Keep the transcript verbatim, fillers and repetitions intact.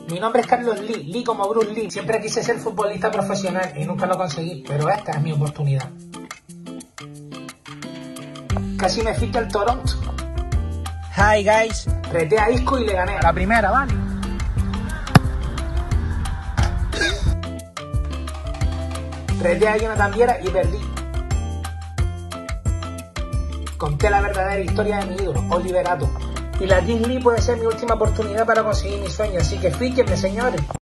Mi nombre es Carlos Lee, Lee como Bruce Lee. Siempre quise ser futbolista profesional y nunca lo conseguí, pero esta es mi oportunidad. Casi me ficha el Toronto. Hi guys. Reté a Isco y le gané. A la primera, vale. Reté a Jonathan Viera y perdí. Conté la verdadera historia de mi ídolo, Oliver Atom. Y la Kings League puede ser mi última oportunidad para conseguir mi sueño, así que fíjense, señores.